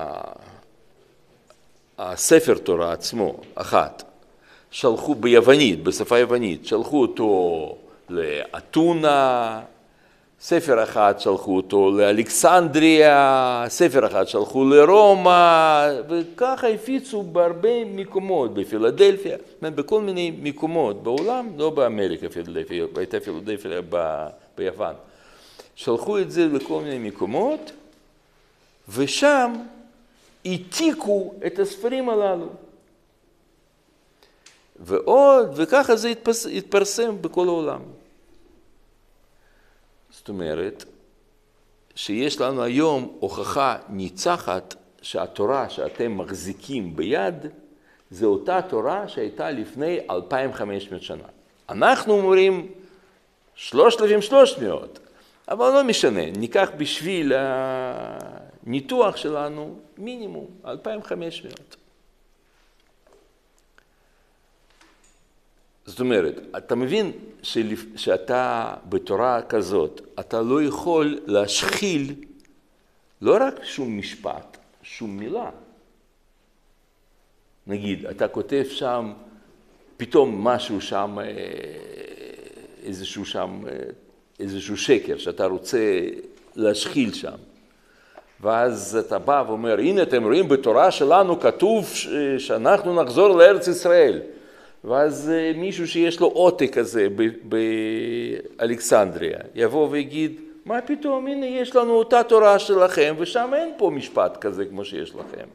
הספר תורה עצמו, אחת, שלחו ביוונית, בשפה היוונית, שלחו אותו לאתונה, ספר אחד שלחו אותו לאלכסנדריה, ספר אחד שלחו לרומא, וככה הפיצו בהרבה מקומות, בפילדלפיה, בכל מיני מקומות בעולם, לא באמריקה פילדלפיה, הייתה פילדלפיה ביוון. שלחו את זה לכל מיני מקומות, ושם העתיקו את הספרים הללו. וככה זה התפרסם בכל העולם. זאת אומרת, שיש לנו היום הוכחה ניצחת שהתורה שאתם מחזיקים ביד, זה אותה תורה שהייתה לפני 2,500 שנה. אנחנו אומרים 3,300, אבל לא משנה, ניקח בשביל הניתוח שלנו מינימום 2,500. זאת אומרת, אתה מבין שאתה בתורה כזאת, אתה לא יכול להשחיל לא רק שום משפט, שום מילה. נגיד, אתה כותב שם, פתאום משהו שם, איזשהו שקר שאתה רוצה להשחיל שם. ואז אתה בא ואומר, הנה אתם רואים בתורה שלנו כתוב שאנחנו נחזור לארץ ישראל. ואז מישהו שיש לו עותק כזה באלכסנדריה, יבוא ויגיד, מה פתאום, הנה יש לנו אותה תורה שלכם, ושם אין פה משפט כזה כמו שיש לכם.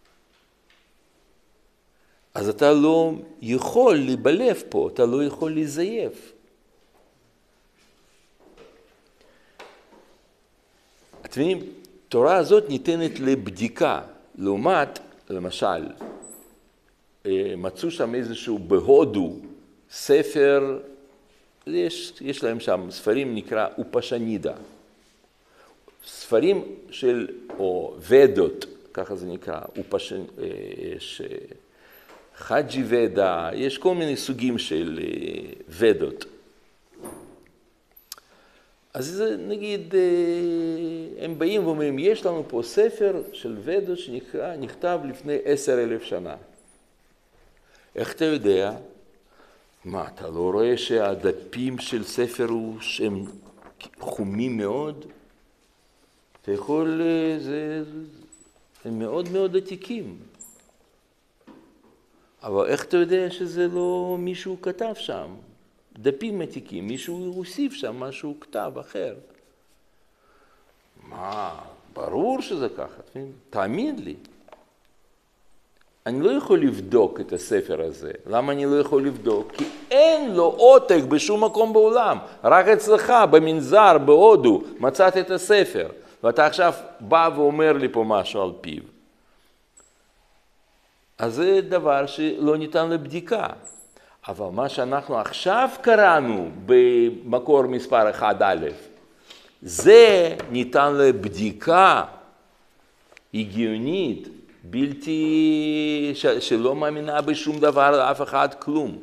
אז אתה לא יכול לבלף פה, אתה לא יכול לזייף. אתם מבינים, התורה הזאת ניתנת לבדיקה, לעומת, למשל, מצאו שם איזשהו בהודו, ספר, יש להם שם ספרים נקרא אופשנידה. ספרים של, או ודות, ככה זה נקרא, יש חג'י ודה, יש כל מיני סוגים של ודות. אז נגיד, הם באים ואומרים, יש לנו פה ספר של ודות שנכתב לפני 10,000 שנה. איך אתה יודע? מה, אתה לא רואה שהדפים של ספר הם חומים מאוד? אתה יכול, הם מאוד מאוד עתיקים. אבל איך אתה יודע שזה לא מישהו כתב שם? דפים עתיקים, מישהו הוסיף שם משהו כתב אחר. מה, ברור שזה ככה, תאמין לי. אני לא יכול לבדוק את הספר הזה. למה אני לא יכול לבדוק? כי אין לו עותק בשום מקום בעולם. רק אצלך, במנזר, בהודו, מצאת את הספר. ואתה עכשיו בא ואומר לי פה משהו על פיו. אז זה דבר שלא ניתן לבדיקה. אבל מה שאנחנו עכשיו קראנו במקור מספר 1א, זה ניתן לבדיקה הגיונית, בלתי, שלא מאמינה בשום דבר לאף אחד כלום.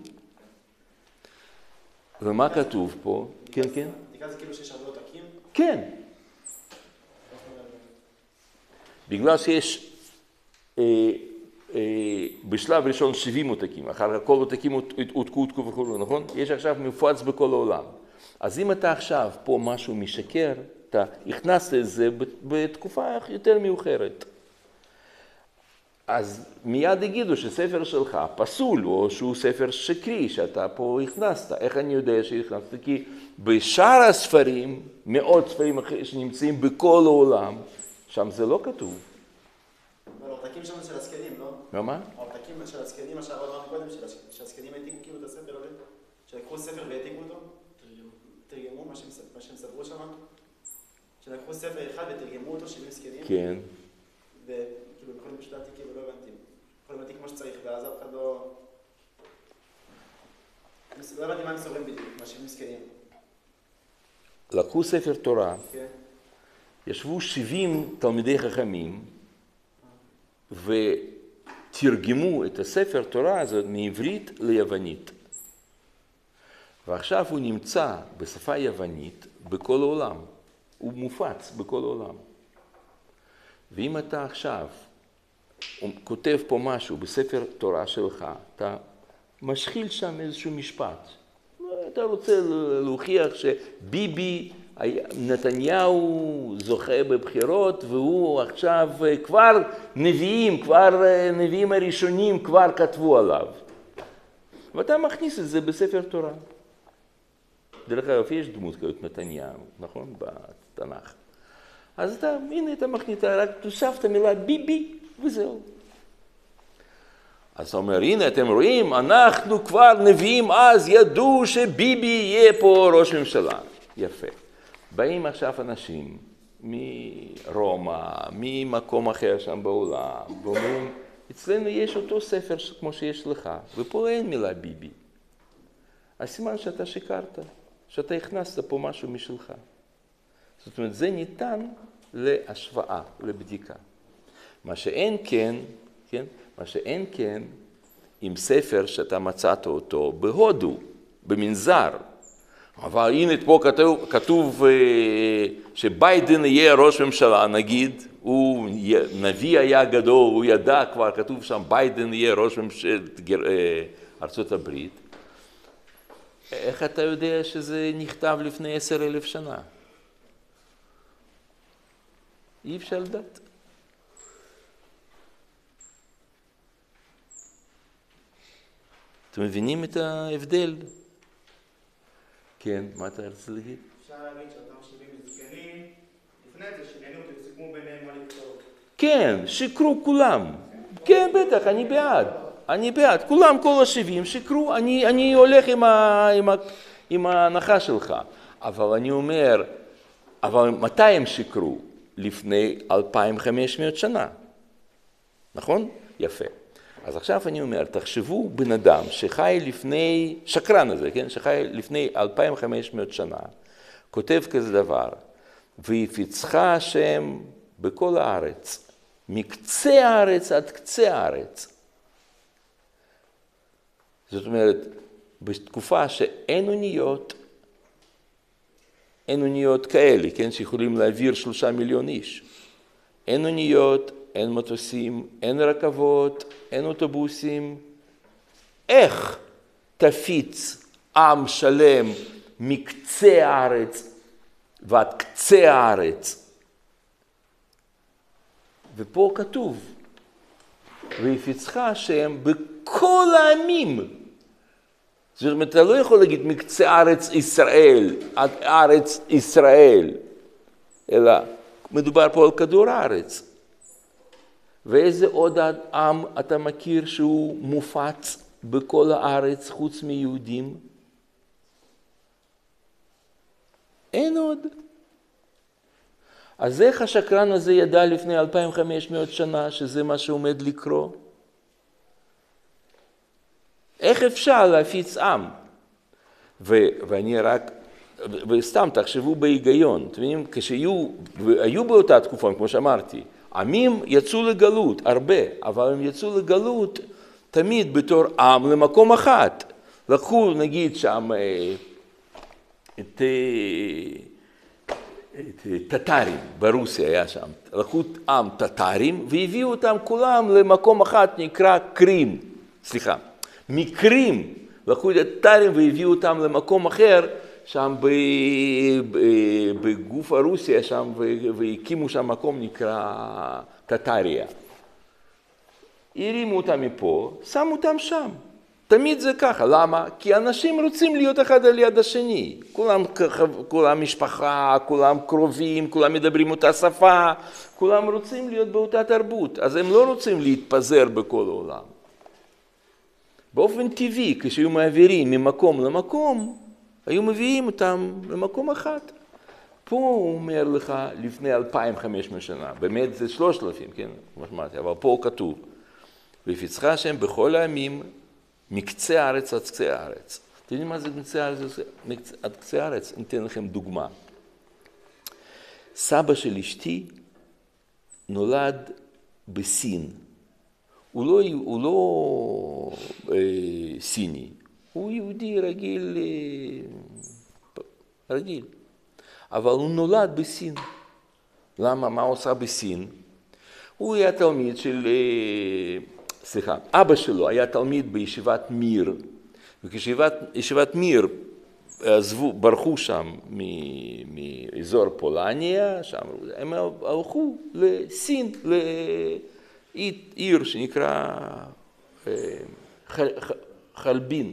ומה כתוב פה? כן, כן? בדיקה זה כאילו שיש הרבה עותקים? כן. בגלל שיש בשלב ראשון 70 עותקים, אחר כך כל עותקים עותקו וכו', נכון? יש עכשיו מופץ בכל העולם. אז אם אתה עכשיו פה משהו משקר, אתה הכנסת את זה בתקופה יותר מאוחרת. אז מיד יגידו שספר שלך פסול, או שהוא ספר שקרי, שאתה פה הכנסת. איך אני יודע שהכנסת? כי בשאר הספרים, מאות ספרים שנמצאים בכל העולם, שם זה לא כתוב. אבל העותקים שם של הזקנים, לא? מה? העותקים של הזקנים, מה שאמרנו קודם, שהזקנים העתיקו כאילו את הספר הזה, שלקחו ספר והעתיקו אותו, תרגמו מה שהם ספרו שם, שלקחו ספר אחד ותרגמו אותו 70 זקנים. כן. וכאילו יכולים פשוט להעתיקים ולא הבנתי. יכולים להעתיק כמו שצריך, ואז אף אחד לא... לא הבנתי מה הם סוברים בדיוק, מה 70 זקנים. לקחו ספר תורה, כן. ישבו 70 תלמידי חכמים, ותרגמו את הספר תורה הזאת מעברית ליוונית. ועכשיו הוא נמצא בשפה יוונית בכל העולם. הוא מופץ בכל העולם. ואם אתה עכשיו כותב פה משהו בספר תורה שלך, אתה משחיל שם איזשהו משפט. אתה רוצה להוכיח שביבי נתניהו זוכה בבחירות, והוא עכשיו כבר נביאים הראשונים כבר כתבו עליו. ואתה מכניס את זה בספר תורה. דרך אגב, יש דמות כזאת נתניהו, נכון? בתנ"ך. אז הנה אתה מכניס, רק תוסף את המילה ביבי, וזהו. אז אתה אומר, הנה אתם רואים, אנחנו כבר נביאים אז ידעו שביבי יהיה פה ראש ממשלה. יפה. באים עכשיו אנשים מרומא, ממקום אחר שם בעולם, ואומרים, אצלנו יש אותו ספר כמו שיש לך, ופה אין מילה ביבי. הסימן שאתה שיקרת, שאתה הכנסת פה משהו משלך. זאת אומרת, זה ניתן להשוואה, לבדיקה. מה שאין כן, מה שאין כן, עם ספר שאתה מצאת אותו בהודו, במנזר. אבל הנה פה כתוב שביידן יהיה ראש ממשלה, נגיד, הוא נביא היה גדול, הוא ידע כבר, כתוב שם ביידן יהיה ראש ממשלת ארצות הברית. איך אתה יודע שזה נכתב לפני 10,000 שנה? אי אפשר לדעת. אתם מבינים את ההבדל? כן, מה אתה רוצה להגיד? אפשר להגיד שאותם 70 זקנים, לפני זה שיננו אותי, סיכמו ביניהם מה לכתוב. כן, שיקרו כולם. כן, בטח, אני בעד. אני בעד. כולם, כל ה-70 שיקרו, אני הולך עם ההנחה שלך. אבל אני אומר, אבל מתי הם שיקרו? לפני 2,500 שנה. נכון? יפה. אז עכשיו אני אומר, תחשבו בן אדם שחי לפני, שקרן הזה, כן? שחי לפני 2,500 שנה, כותב כזה דבר, ויפיצך השם בכל הארץ, מקצה הארץ עד קצה הארץ. זאת אומרת, בתקופה שאין אוניות כאלה, כן? שיכולים להעביר 3 מיליון איש. אין אוניות, אין מטוסים, אין רכבות, אין אוטובוסים. איך תפיץ עם שלם מקצה הארץ ועד קצה הארץ? ופה כתוב, ויפיצך השם בכל העמים. זאת אומרת, אתה לא יכול להגיד מקצה הארץ ישראל, עד הארץ ישראל, אלא מדובר פה על כדור הארץ. ואיזה עוד עם אתה מכיר שהוא מופץ בכל הארץ חוץ מיהודים? אין עוד. אז איך השקרן הזה ידע לפני 2,500 שנה שזה מה שעומד לקרוא? איך אפשר להפיץ עם? ואני רק, וסתם תחשבו בהיגיון, אתם יודעים, כשהיו באותה תקופה, כמו שאמרתי, עמים יצאו לגלות, הרבה, אבל הם יצאו לגלות תמיד בתור עם למקום אחת. לקחו נגיד שם את טטרים, ברוסיה היה שם, לקחו עם טטרים והביאו אותם כולם למקום אחת נקרא קרים, מקרים, לקחו את הטטרים והביאו אותם למקום אחר, שם בגוף הרוסיה שם, והקימו שם מקום נקרא טטריה. הרימו אותם מפה, שמו אותם שם. תמיד זה ככה, למה? כי אנשים רוצים להיות אחד על יד השני. כולם משפחה, כולם קרובים, כולם מדברים אותה שפה, כולם רוצים להיות באותה תרבות. אז הם לא רוצים להתפזר בכל העולם. באופן טבעי, כשהיו מעבירים ממקום למקום, היו מביאים אותם למקום אחת. פה הוא אומר לך לפני 2,500 שנה, באמת זה 3,000, כן? כמו שאמרתי, אבל פה כתוב, ויפיצך השם בכל העמים, מקצה הארץ עד קצה הארץ. אתם יודעים מה זה מקצה הארץ עד קצה הארץ? אני אתן לכם דוגמה. סבא של אשתי נולד בסין. הוא לא סיני. הוא יהודי רגיל, אבל הוא נולד בסין. למה? מה הוא עושה בסין? הוא היה תלמיד של, אבא שלו היה תלמיד בישיבת מיר, וכשישיבת מיר ברחו שם מאזור פולניה, שם הם הלכו לסין, לעיר שנקרא חלבין.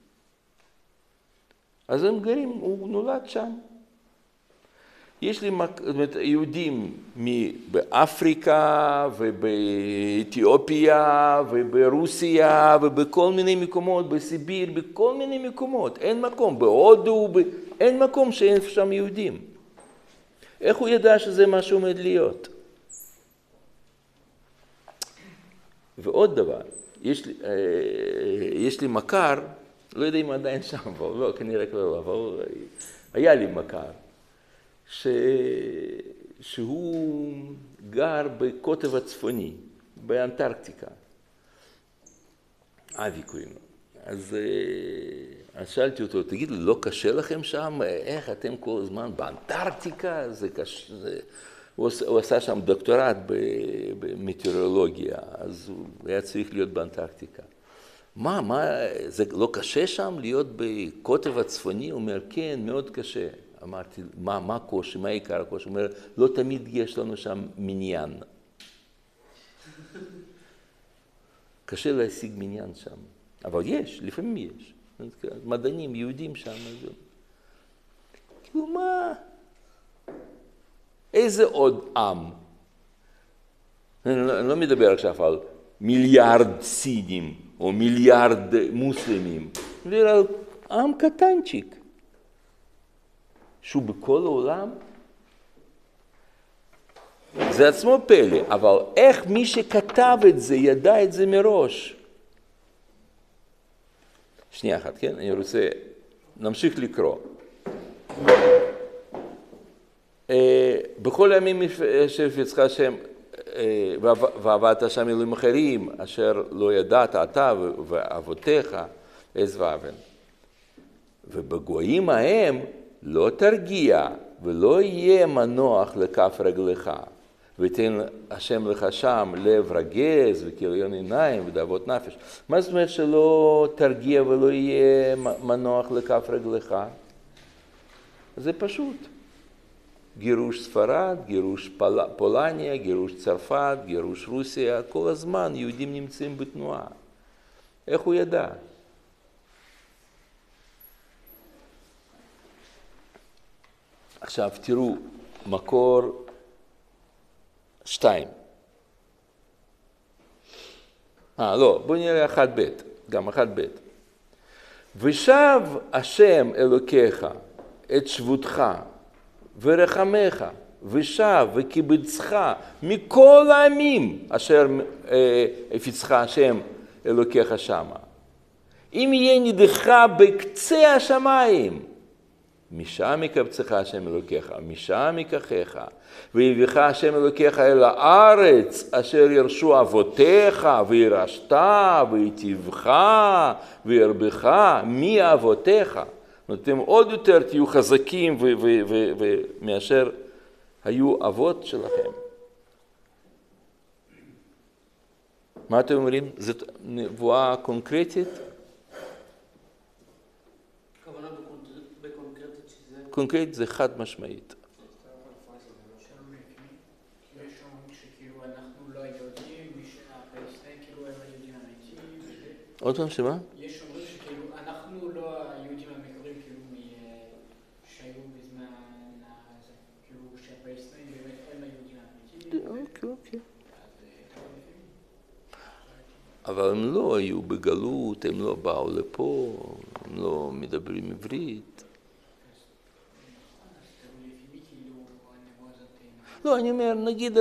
אז הם גרים, הוא נולד שם. יש לי יהודים באפריקה ובאתיופיה וברוסיה ובכל מיני מקומות, בסיביר, בכל מיני מקומות. אין מקום, בהודו, אין מקום שאין שם יהודים. איך הוא ידע שזה מה שעומד להיות? ועוד דבר, יש לי מכר, לא יודע אם עדיין שם, לא, כנראה כבר, אבל היה לי מכר, שהוא גר בקוטב הצפוני, באנטרקטיקה. אבי קוראים לו. אז שאלתי אותו, תגיד, לא קשה לכם שם? איך אתם כל הזמן באנטרקטיקה? זה קשה. הוא עשה שם דוקטורט במטאורולוגיה, אז הוא היה צריך להיות באנטרקטיקה. זה לא קשה שם להיות בקוטב הצפוני? הוא אומר, כן, מאוד קשה. אמרתי, מה הקושי, מה עיקר הקושי? הוא אומר, לא תמיד יש לנו שם מניין. קשה להשיג מניין שם. אבל יש, לפעמים יש. מדענים, יהודים שם. כאילו מה? איזה עוד עם? אני לא מדבר עכשיו על מיליארד סינים או מיליארד מוסלמים. אני מדבר על עם קטנצ'יק. שהוא בכל העולם? זה עצמו פלא, אבל איך מי שכתב את זה ידע את זה מראש? שנייה אחת, כן? אני רוצה, נמשיך לקרוא. בכל הימים שהפיצך השם, ועבדת שם אלוהים אחרים, אשר לא ידעת אתה ואבותיך, עז ואבן. ובגויים ההם לא תרגיע ולא יהיה מנוח לכף רגלך. ותן השם לך שם לב רגז וכיליון עיניים ודאבות נפש. מה זאת אומרת שלא תרגיע ולא יהיה מנוח לכף רגלך? זה פשוט. גירוש ספרד, גירוש פולניה, גירוש צרפת, גירוש רוסיה, כל הזמן יהודים נמצאים בתנועה. איך הוא ידע? עכשיו תראו, מקור 2. לא, בואו נראה 1ב', גם 1ב'. ושב השם אלוקיך את שבותך ורחמך ושב וקיבצך מכל העמים אשר הפיצך השם אלוקיך שמה. אם יהיה נדך בקצה השמיים, משם יקבצך השם אלוקיך, משם ייקחך, ויביך השם אלוקיך אל הארץ אשר ירשו אבותיך, וירשת, ויטיבך, וירבך מאבותיך. אתם עוד יותר תהיו חזקים מאשר היו אבות שלכם. מה אתם אומרים? זאת נבואה קונקרטית? קונקרטית זה חד משמעית. יש אומרים שכאילו אנחנו לא יודעים, הפלסטינים כאילו הם היהודים האמיתיים. עוד פעם, שמה? יש אומרים שכאילו אנחנו לא היהודים המקוריים כאילו שהיו בזמן הזה, כאילו שהפלסטינים באמת הם היהודים האמיתיים. אוקיי. אבל הם לא היו בגלות, הם לא באו לפה, הם לא מדברים עברית. לא, אני אומר, נגיד,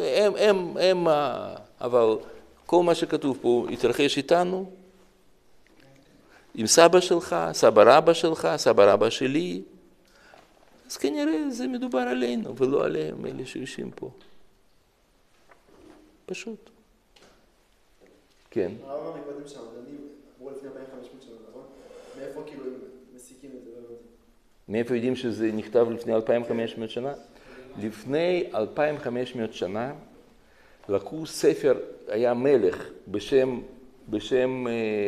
אבל כל מה שכתוב פה יתרחש איתנו, עם סבא שלך, סבא רבא שלך, סבא רבא שלי, אז כנראה זה מדובר עלינו ולא עליהם, אלה שיושבים פה. פשוט. כן. הרב מקודם שהמדענים אמרו לפני 2500 שנה, נכון? מאיפה כאילו הם מסיקים את זה? מאיפה יודעים שזה נכתב לפני 2500 שנה? לפני 2500 שנה לקחו ספר, היה מלך בשם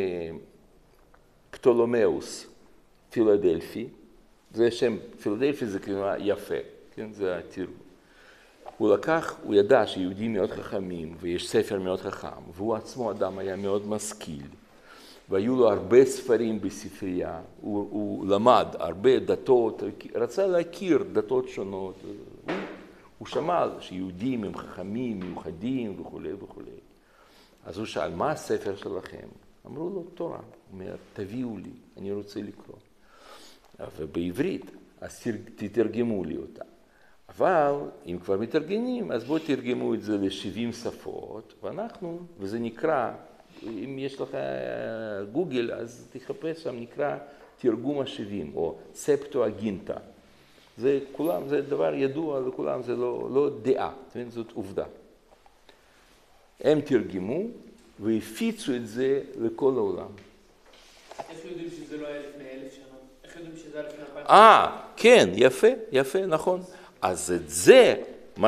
פטולומאוס, פילדלפי. זה שם, פילדלפי זה כאילו יפה, כן? זה התיאור. הוא ידע שיהודים מאוד חכמים ויש ספר מאוד חכם, והוא עצמו אדם היה מאוד משכיל. והיו לו הרבה ספרים בספרייה, הוא למד הרבה דתות, רצה להכיר דתות שונות. הוא שמע שיהודים הם חכמים, מיוחדים וכו' וכו'. אז הוא שאל, מה הספר שלכם? אמרו לו, תורה. הוא אומר, תביאו לי, אני רוצה לקרוא. ובעברית, אז תתרגמו לי אותה. אבל אם כבר מתרגמים, אז בואו תרגמו את זה ל-70 שפות, וזה נקרא, אם יש לך גוגל, אז תחפש שם, נקרא תרגום ה-70, או ספטואגינטה. זה כולם, זה דבר ידוע לכולם, זה לא דעה, זאת עובדה. הם תרגמו והפיצו את זה לכל העולם. איך יודעים שזה לא היה לפני 1,000 שנה? איך יודעים שזה היה לפני 2000 שנה? כן, יפה, נכון. אז את זה, מה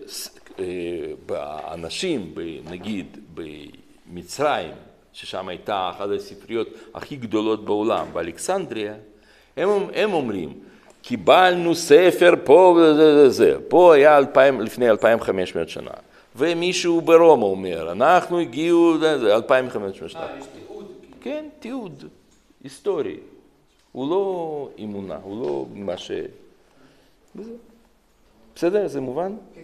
שהאנשים, נגיד, במצרים, ששם הייתה אחת הספריות הכי גדולות בעולם, באלכסנדריה, הם אומרים, קיבלנו ספר פה וזה, פה היה לפני 2,500 שנה. ומישהו ברומא אומר, אנחנו הגיעו 2,500 שנה. יש תיעוד. כן, תיעוד, היסטורי. הוא לא אמונה, הוא לא מה ש... בסדר? זה מובן? כן.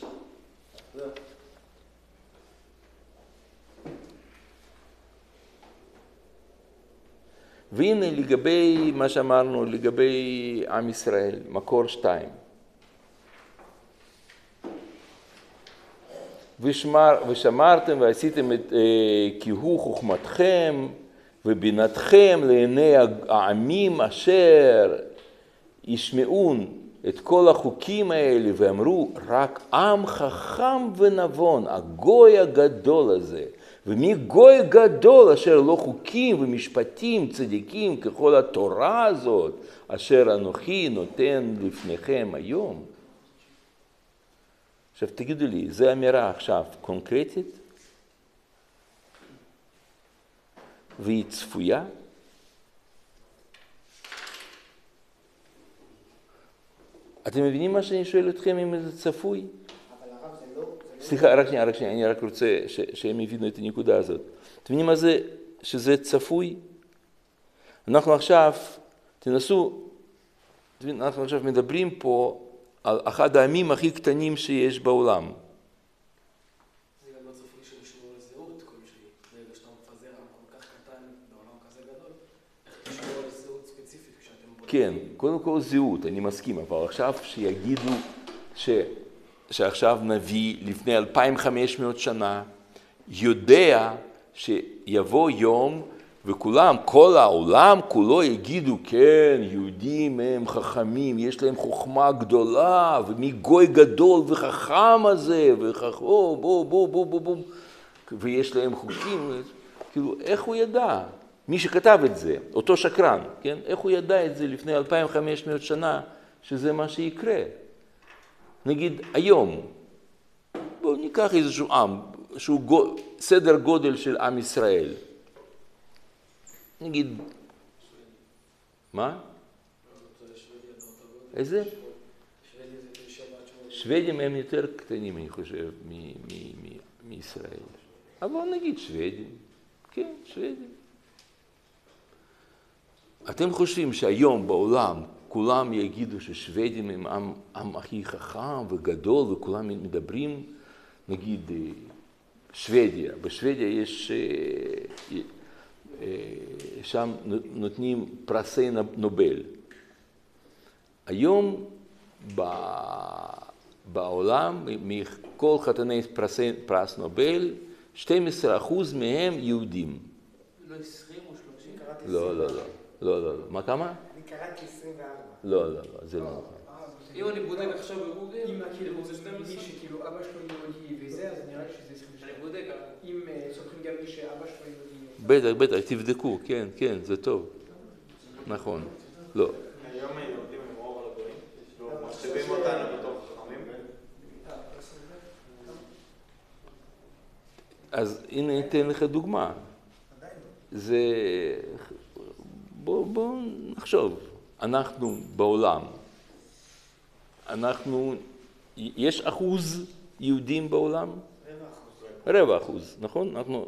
והנה לגבי מה שאמרנו, לגבי עם ישראל, מקור 2. ושמרתם ועשיתם את כי הוא חוכמתכם ובינתכם לעיני העמים אשר ישמעון את כל החוקים האלה ואמרו רק עם חכם ונבון, הגוי הגדול הזה, ומי גוי גדול אשר לא חוקים ומשפטים צדיקים ככל התורה הזאת אשר אנוכי נותן לפניכם היום. עכשיו תגידו לי, זו אמירה עכשיו קונקרטית? והיא צפויה? אתם מבינים מה שאני שואל אתכם אם זה צפוי? אבל הרב זה לא... סליחה, רק שנייה, אני רק רוצה שהם יבינו את הנקודה הזאת. אתם מבינים מה זה שזה צפוי? אנחנו עכשיו, אנחנו עכשיו מדברים פה על אחד העמים הכי קטנים שיש בעולם. זה גם לא צפוי שנשמור על זהות כלשהי. ברגע שאתה מפזר עם כל כך קטן בעולם כזה גדול, איך תשמור על זהות ספציפית כשאתם בודקים? כן, קודם כל זהות, אני מסכים, אבל עכשיו שיגידו שעכשיו נביא לפני 2,500 שנה, יודע שיבוא יום וכולם, כל העולם כולו יגידו, כן, יהודים הם חכמים, יש להם חוכמה גדולה, ומי גוי גדול וחכם הזה, בוא, ויש להם חוקים, כאילו, איך הוא ידע? מי שכתב את זה, אותו שקרן, כן? איך הוא ידע את זה לפני 2,500 שנה, שזה מה שיקרה? נגיד, היום, בואו ניקח איזשהו עם, שהוא סדר גודל של עם ישראל. נגיד, מה? איזה? שוודים הם יותר קטנים, אני חושב, מישראל. אבל נגיד שוודים. כן, שוודים. אתם חושבים שהיום בעולם כולם יגידו ששוודים הם עם הכי חכם וגדול וכולם מדברים, נגיד, שוודיה. בשוודיה יש... שם נותנים פרסי נובל. היום בעולם, מכל חתני פרס נובל, 12% מהם יהודים. לא 20 או 30? לא. מה כמה? אני קראתי 24. לא, זה לא נכון. אם אני בודק עכשיו בגוגל, אם כאילו זה 12? מי שכאילו אבא שלו יהודי וזה, אז נראה לי שזה 20 שנה. אני בודק. אם סופרים גם מי שאבא שלו יהודי. בטח, תבדקו, כן, זה טוב. נכון, לא. היום היהודים הם רוב על הגויים, מחשיבים אותנו בתור חכמים. אז הנה ניתן לך דוגמה. זה... בואו נחשוב. אנחנו בעולם. יש אחוז יהודים בעולם? 2%, נכון? אנחנו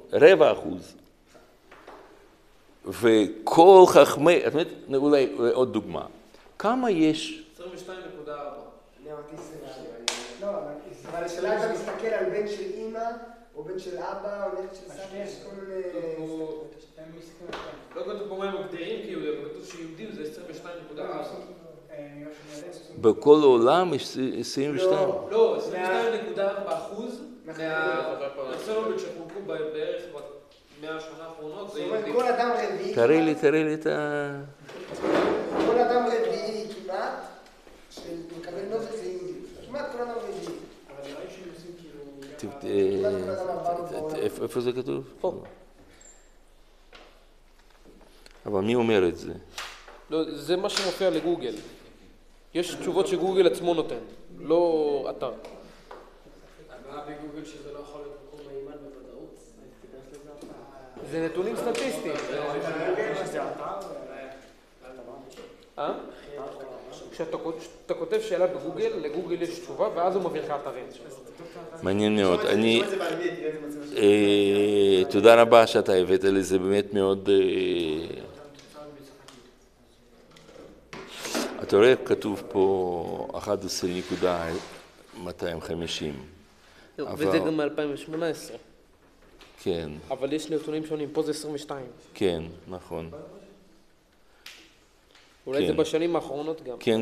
2%. וכל חכמי, את אומרת, אולי עוד דוגמה. כמה יש? 22.4. אני אמרתי 24. לא, אבל השאלה אתה מסתכל על בן של אמא, או בן של אבא, או נכד של סבא, יש כל מיני... לא כתוב פה מה הם מגדירים כיהודים, אבל כתוב שיהודים זה 22.4. בכל העולם יש 22. לא, 22.4% מהסלוליות שחולקו בערך ב100 השנה האחרונות. זאת אומרת, כל אדם רביעי... תראי לי את ה... כל אדם רביעי כמעט, שמקבל נוזל זה יהודי. כמעט כל אדם רביעי. אבל נראה לי שהם עושים כאילו... איפה זה כתוב? פה. אבל מי אומר את זה? לא, זה מה שמופיע לגוגל. יש תשובות שגוגל עצמו נותן, לא אתר. הבעיה בגוגל שזה לא יכול להיות מקום מהימן בוודאות. זה נתונים סטטיסטיים. כשאתה כותב שאלה בגוגל, לגוגל יש תשובה, ואז הוא מביא לך אתרים. מעניין מאוד. תודה רבה שאתה הבאת לי, זה באמת מאוד... אתה רואה, כתוב פה 11.250. וזה גם מ-2018. כן. אבל יש נתונים שונים, פה זה 22. כן, נכון. אולי זה בשנים האחרונות גם. כן.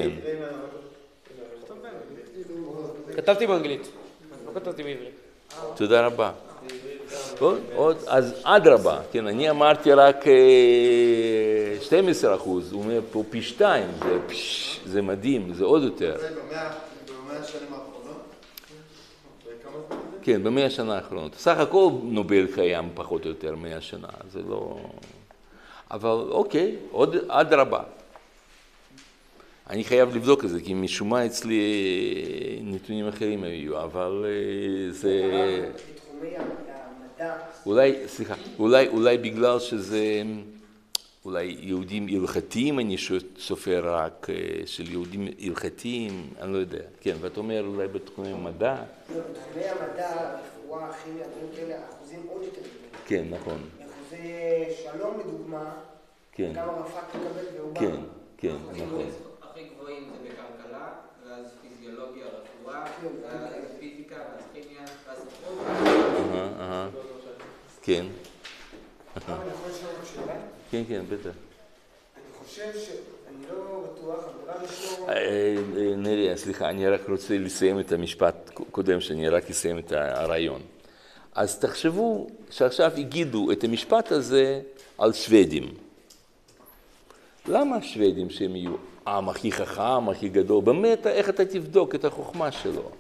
כתבתי באנגלית, לא כתבתי בעברית. תודה רבה. אז עד רבה, כן, אני אמרתי רק 12%, הוא אומר פה פי 2, זה מדהים, זה עוד יותר. זה ב100 השנים האחרונות? כן, ב100 השנה האחרונות. סך הכל נובל קיים פחות או יותר 100 שנה, זה לא... אבל אוקיי, עוד עד רבה. אני חייב לבדוק את זה, כי משום מה אצלי נתונים אחרים היו, אבל זה... בתחומי המדע... אולי בגלל שזה... אולי יהודים הלכתיים אני סופר רק של יהודים הלכתיים, אני לא יודע. כן, ואת אומר אולי בתחומי המדע... לא, בתחומי המדע, רפואה, כימיה, דברים כאלה, אחוזים עוד יותר גדולים. כן, נכון. אחוזי שלום לדוגמה, כן. כמה רפ"ק מקבל ועובר. כן, נכון. הכי גבוהים זה בכלכלה, ואז פיזיולוגיה, רפואה, ואז פיזיקה, ואז כימיה, ואז ספרות. כן. אני יכול לשאול לך שאלה? כן, בטח. אני חושב שאני לא בטוח, אבל לא... נריה, סליחה, אני רק רוצה לסיים את המשפט קודם, שאני רק אסיים את הרעיון. אז תחשבו שעכשיו הגידו את המשפט הזה על שוודים. למה השוודים שהם יהיו עם הכי חכם, הכי גדול? באמת, איך אתה תבדוק את החוכמה שלו?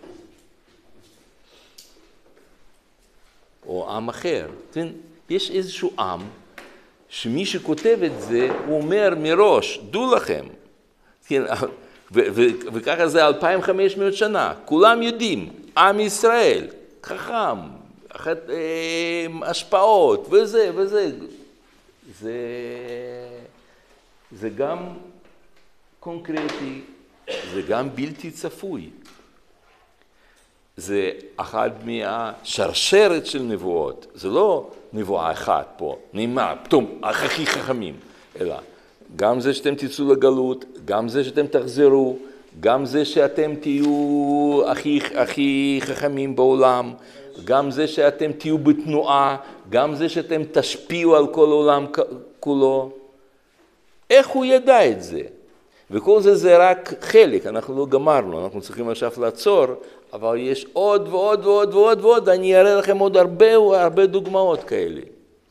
או עם אחר. יש איזשהו עם שמי שכותב את זה, הוא אומר מראש, דעו לכם. וככה זה 2500 שנה. כולם יודעים, עם ישראל, חכם, השפעות וזה. זה גם קונקרטי, זה גם בלתי צפוי. זה אחד מהשרשרת של נבואות. זה לא נבואה אחת פה, נאמר, פתאום, הכי חכמים, אלא גם זה שאתם תצאו לגלות, גם זה שאתם תחזרו, גם זה שאתם תהיו הכי חכמים בעולם, גם זה שאתם תהיו בתנועה, גם זה שאתם תשפיעו על כל העולם כולו. איך הוא ידע את זה? וכל זה רק חלק, אנחנו לא גמרנו, אנחנו צריכים עכשיו לעצור, אבל יש עוד ועוד, אני אראה לכם עוד הרבה דוגמאות כאלה.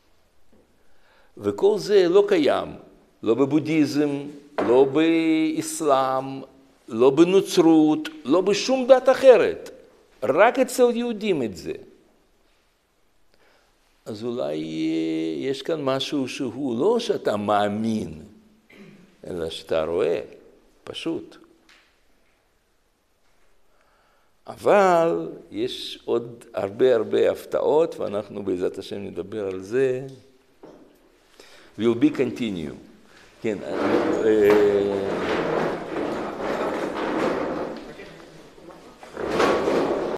וכל זה לא קיים, לא בבודהיזם, לא באסלאם, לא בנוצרות, לא בשום דת אחרת, רק אצל יהודים את זה. אז אולי יש כאן משהו שהוא לא שאתה מאמין, אלא שאתה רואה, פשוט. אבל יש עוד הרבה הפתעות, ואנחנו בעזרת השם נדבר על זה. Will be continue. כן,